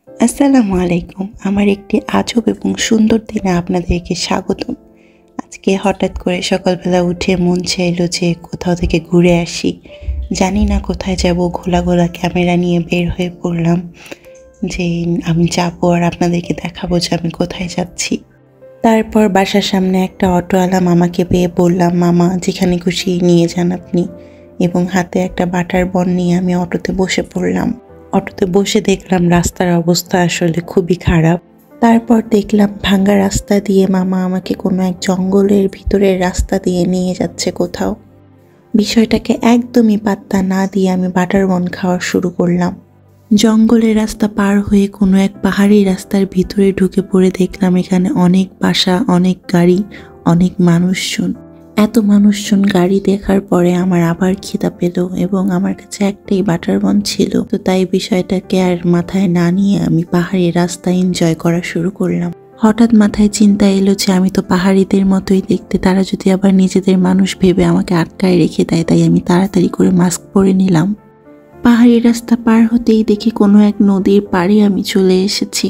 আসসালামু আলাইকুম। আমার একটি আজব এবং সুন্দর দিনে আপনাদেরকে স্বাগতম। আজকে হঠাৎ করে সকালবেলা উঠে মন চাইল যে কোথাও থেকে ঘুরে আসি। জানি না কোথায় যাব, ঘোলা ঘোলা ক্যামেরা নিয়ে বের হয়ে পড়লাম যে আমি যাবো আর আপনাদেরকে দেখাবো যে আমি কোথায় যাচ্ছি। তারপর বাসার সামনে একটা অটোওয়ালা মামাকে পেয়ে বললাম, মামা যেখানে খুশি নিয়ে যান আপনি, এবং হাতে একটা বাটার বন নিয়ে আমি অটোতে বসে পড়লাম। অটোতে বসে দেখলাম রাস্তার অবস্থা আসলে খুবই খারাপ। তারপর দেখলাম ভাঙ্গা রাস্তা দিয়ে মামা আমাকে কোনো এক জঙ্গলের ভিতরের রাস্তা দিয়ে নিয়ে যাচ্ছে কোথাও। বিষয়টাকে একদমই পাত্তা না দিয়ে আমি বাটার বন খাওয়া শুরু করলাম। জঙ্গলের রাস্তা পার হয়ে কোনো এক পাহাড়ি রাস্তার ভিতরে ঢুকে পড়ে দেখলাম এখানে অনেক বাসা, অনেক গাড়ি, অনেক মানুষজন। এত মানুষজন গাড়ি দেখার পরে আমার আবার খিদা পেল এবং আমার কাছে একটাই বাটার বন ছিল। তো তাই বিষয়টাকে আর মাথায় না নিয়ে আমি পাহাড়ি রাস্তা এনজয় করা শুরু করলাম। হঠাৎ মাথায় চিন্তা এলো যে আমি তো পাহাড়িদের মতোই দেখতে, তারা যদি আবার নিজেদের মানুষ ভেবে আমাকে আটকায় রেখে দেয়। তাই আমি তাড়াতাড়ি করে মাস্ক পরে নিলাম। পাহাড়ি রাস্তা পার হতেই দেখি কোনো এক নদীর পাড়ে আমি চলে এসেছি।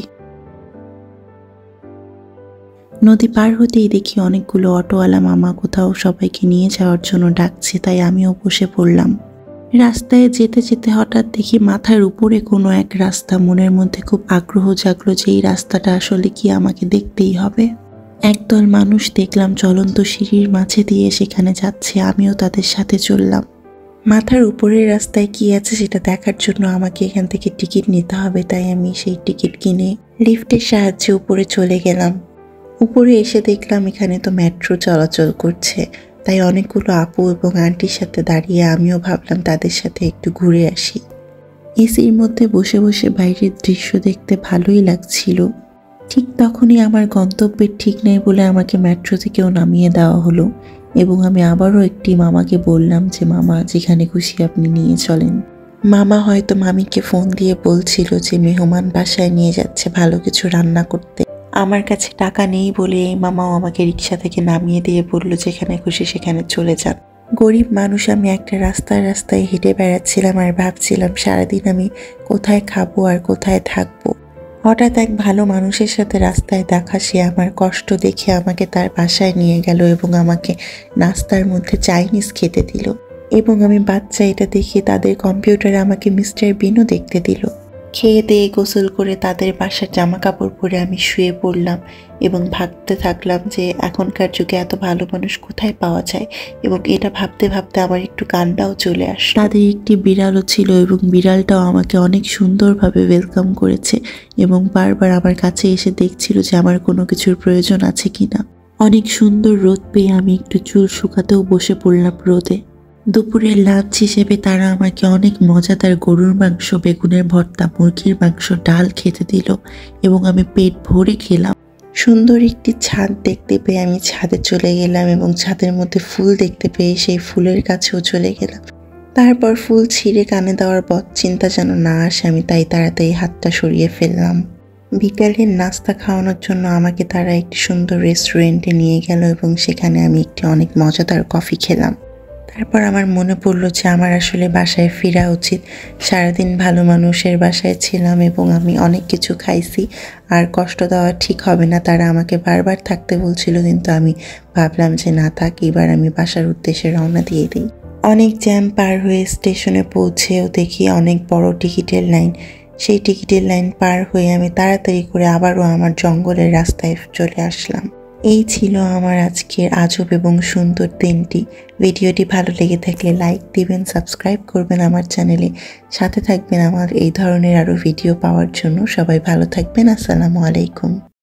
নদী পার হতেই দেখি অনেকগুলো অটোওয়ালা মামা কোথাও সবাইকে নিয়ে যাওয়ার জন্য ডাকছে, তাই আমিও বসে পড়লাম। রাস্তায় যেতে যেতে হঠাৎ দেখি মাথার উপরে কোনো এক রাস্তা। মনের মধ্যে খুব আগ্রহ জাগলো যে এই রাস্তাটা আসলে কি, আমাকে দেখতেই হবে। একদল মানুষ দেখলাম চলন্ত সিঁড়ির মাঝে দিয়ে সেখানে যাচ্ছে, আমিও তাদের সাথে চললাম। মাথার উপরের রাস্তায় কি আছে সেটা দেখার জন্য আমাকে এখান থেকে টিকিট নিতে হবে, তাই আমি সেই টিকিট কিনে লিফটের সাহায্যে উপরে চলে গেলাম। উপরে এসে দেখলাম এখানে তো মেট্রো চলাচল করছে, তাই অনেকগুলো আপু এবং আন্টির সাথে দাঁড়িয়ে আমিও ভাবলাম তাদের সাথে একটু ঘুরে আসি। এসির মধ্যে বসে বসে বাইরের দৃশ্য দেখতে ভালোই লাগছিল। ঠিক তখনই আমার গন্তব্যের ঠিক নেই বলে আমাকে মেট্রো থেকেও নামিয়ে দেওয়া হলো এবং আমি আবারও একটি মামাকে বললাম যে মামা যেখানে খুশি আপনি নিয়ে চলেন। মামা হয়তো মামিকে ফোন দিয়ে বলছিল যে মেহমান বাসায় নিয়ে যাচ্ছে ভালো কিছু রান্না করতে। আমার কাছে টাকা নেই বলে এই মামাও আমাকে রিক্সা থেকে নামিয়ে দিয়ে বলল যেখানে খুশি সেখানে চলে যান। গরিব মানুষ আমি একটা রাস্তায় রাস্তায় হেঁটে বেড়াচ্ছিলাম আর ভাবছিলাম সারাদিন আমি কোথায় খাবো আর কোথায় থাকবো। হঠাৎ এক ভালো মানুষের সাথে রাস্তায় দেখা, সে আমার কষ্ট দেখে আমাকে তার বাসায় নিয়ে গেল এবং আমাকে নাস্তার মধ্যে চাইনিজ খেতে দিল। এবং আমি বাচ্চা এটা দেখে তাদের কম্পিউটারে আমাকে মিস্টার বিনও দেখতে দিল। খেয়ে দিয়ে গোসল করে তাদের বাসার জামা কাপড় পরে আমি শুয়ে পড়লাম এবং ভাবতে থাকলাম যে এখনকার যুগে এত ভালো মানুষ কোথায় পাওয়া যায়। এবং এটা ভাবতে ভাবতে আমার একটু কান্নাও চলে আসলো। তাদের একটি বিড়ালও ছিল এবং বিড়ালটাও আমাকে অনেক সুন্দরভাবে ওয়েলকাম করেছে এবং বারবার আমার কাছে এসে দেখছিল যে আমার কোনো কিছুর প্রয়োজন আছে কিনা। অনেক সুন্দর রোদ পেয়ে আমি একটু চুল শুকাতেও বসে পড়লাম রোদে। দুপুরের লাঞ্চ হিসেবে তারা আমাকে অনেক মজাদার গরুর মাংস, বেগুনের ভর্তা, মুরগির মাংস, ডাল খেতে দিল এবং আমি পেট ভরে খেলাম। সুন্দর একটি ছাদ দেখতে পেয়ে আমি ছাদে চলে গেলাম এবং ছাদের মধ্যে ফুল দেখতে পেয়ে সেই ফুলের কাছেও চলে গেলাম। তারপর ফুল ছিঁড়ে কানে দেওয়ার চিন্তা যেন না আসে, আমি তাই তাড়াতাড়ি হাতটা সরিয়ে ফেললাম। বিকালের নাস্তা খাওয়ানোর জন্য আমাকে তারা একটি সুন্দর রেস্টুরেন্টে নিয়ে গেল এবং সেখানে আমি একটি অনেক মজাদার কফি খেলাম। তারপর আমার মনে পড়লো যে আমার আসলে বাসায় ফেরা উচিত। সারাদিন ভালো মানুষের বাসায় ছিলাম এবং আমি অনেক কিছু খাইছি, আর কষ্ট দেওয়া ঠিক হবে না। তারা আমাকে বারবার থাকতে বলছিল, কিন্তু আমি ভাবলাম যে না থাক, এবার আমি বাসার উদ্দেশ্যে রওনা দিয়ে দিই। অনেক জ্যাম পার হয়ে স্টেশনে পৌঁছেও দেখি অনেক বড় টিকিটের লাইন। সেই টিকিটের লাইন পার হয়ে আমি তাড়াতাড়ি করে আবারও আমার জঙ্গলের রাস্তায় চলে আসলাম। এই ছিল আমার আজকের আজব এবং সুন্দর দিনটি। ভিডিওটি ভালো লেগে থাকলে লাইক দিবেন, সাবস্ক্রাইব করবেন আমার চ্যানেলে, সাথে থাকবেন আমার এই ধরনের আরও ভিডিও পাওয়ার জন্য। সবাই ভালো থাকবেন। আসসালামু আলাইকুম।